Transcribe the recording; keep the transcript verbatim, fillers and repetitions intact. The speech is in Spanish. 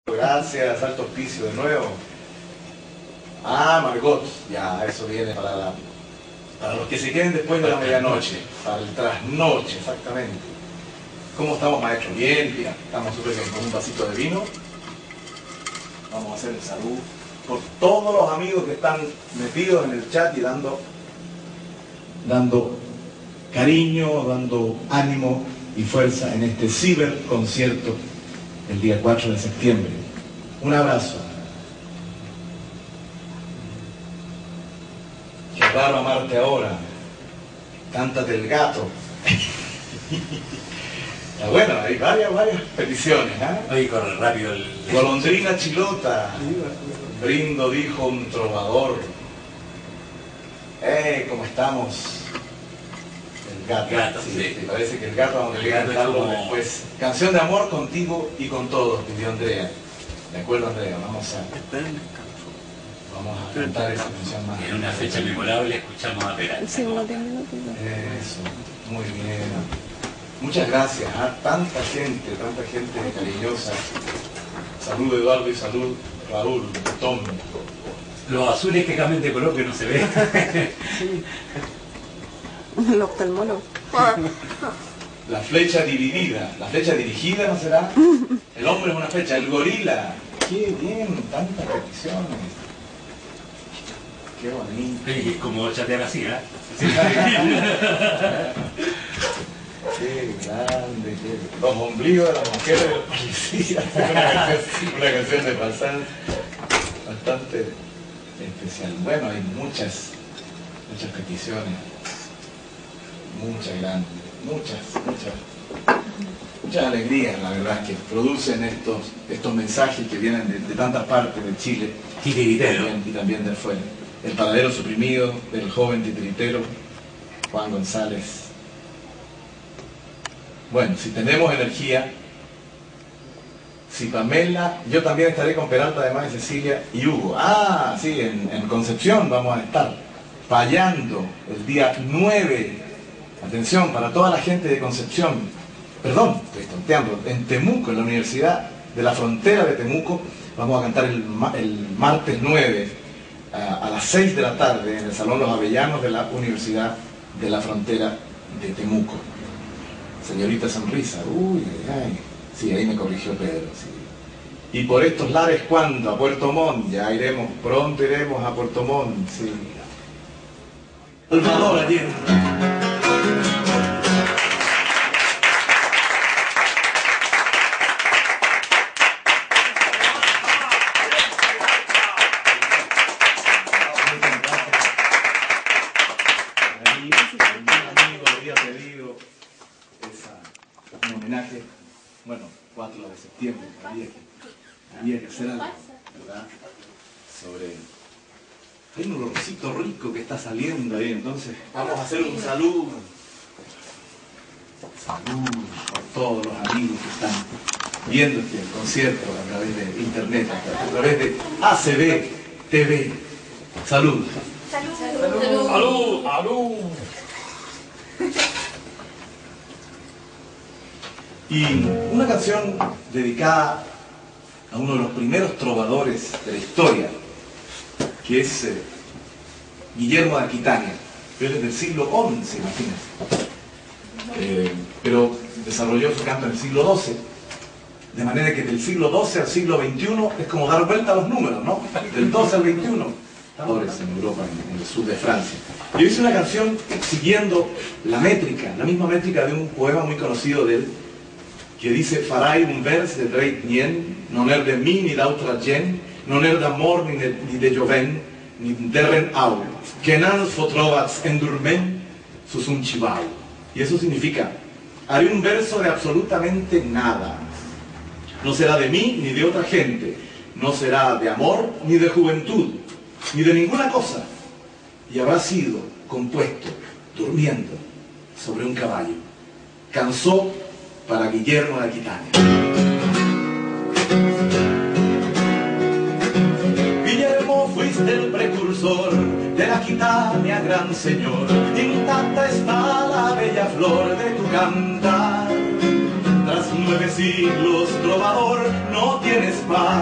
Gracias, alto auspicio de nuevo. Ah, Margot, ya, eso viene para, la, para los que se queden después de la medianoche, para el trasnoche, exactamente. ¿Cómo estamos, maestro? Bien, mira, estamos súper bien, con un vasito de vino. Vamos a hacer el salud por todos los amigos que están metidos en el chat y dando, dando cariño, dando ánimo y fuerza en este ciberconcierto el día cuatro de septiembre. Un abrazo. Qué raro amarte ahora. Cántate el gato. Bueno, hay varias, varias peticiones. ¿eh? Oye, corre rápido el... Golondrina chilota. Brindo, dijo un trovador. ¡Eh! ¿Cómo estamos? El gato. gato sí, sí. ¿Te parece que el gato vamos a cantarlo como... después? Canción de amor contigo y con todos, pidió Andrea. ¿De acuerdo, Andrea? Vamos a... Vamos a cantar esa canción más. En una fecha memorable escuchamos a Peralta. Sí, no tengo, no tengo. Eso, muy bien. Muchas gracias a ¿eh? tanta gente, tanta gente cariñosa. Salud Eduardo y salud Raúl, Tom. Los azules que cambian de color que no se ve. Sí. El oftalmólogo. La flecha dividida. ¿La flecha dirigida no será? El hombre es una flecha. El gorila. Qué bien, tantas peticiones. Qué bonito. Y es como chatear así, ¿eh? Sí. Qué grande, qué... Los ombligos de las mujeres del policía. Una canción, una canción de pasar bastante especial. Bueno, hay muchas, muchas peticiones. Muchas grandes, muchas, muchas, muchas alegrías, la verdad, que producen estos, estos mensajes que vienen de, de tantas partes de Chile Titiritero. y también, y también de afuera. El paradero suprimido del joven titiritero Juan González. Bueno, si tenemos energía, si Pamela, yo también estaré con Peralta, además de Cecilia y Hugo. Ah, sí, en, en Concepción vamos a estar payando el día nueve. Atención, para toda la gente de Concepción, perdón, estoy tonteando, en Temuco, en la Universidad de la Frontera de Temuco, vamos a cantar el, el martes nueve a, a las seis de la tarde en el Salón Los Avellanos de la Universidad de la Frontera de Temuco. Señorita Sonrisa, uy, ay, ay, sí, ahí me corrigió Pedro, sí. Y por estos lares, ¿cuándo? A Puerto Montt, ya iremos, pronto iremos a Puerto Montt, sí. Salvador ayer. Bueno, cuatro de septiembre, había que, había que hacer algo, ¿verdad? Sobre... Hay un olorcito rico que está saliendo ahí, entonces vamos a hacer un saludo. Salud por todos los amigos que están viendo este concierto a través de internet, a través de A C B T V. Salud. Salud. Salud. Salud. Salud. Y una canción dedicada a uno de los primeros trovadores de la historia, que es eh, Guillermo de Aquitania. Él es del siglo once, imagínense. Eh, pero desarrolló su canto en el siglo doce, de manera que del siglo doce al siglo veintiuno es como dar vuelta a los números, ¿no? Del doce al veintiuno. Trovadores en Europa, en, en el sur de Francia. Yo hice una canción siguiendo la métrica, la misma métrica de un poema muy conocido de él, que dice: farai un vers de dreit nien, non er de mi ni d'altra gent, non er d'amor ni de, ni de jovent, ni d'erren au, que nans fotrobats endurment sus un chivau. Y eso significa, haré un verso de absolutamente nada. No será de mí ni de otra gente, no será de amor ni de juventud, ni de ninguna cosa. Y habrá sido compuesto, durmiendo, sobre un caballo. Cansó para Guillermo de Aquitania. Guillermo, fuiste el precursor de la Aquitania, gran señor. Intacta está la bella flor de tu cantar. Tras nueve siglos, trovador, no tienes par.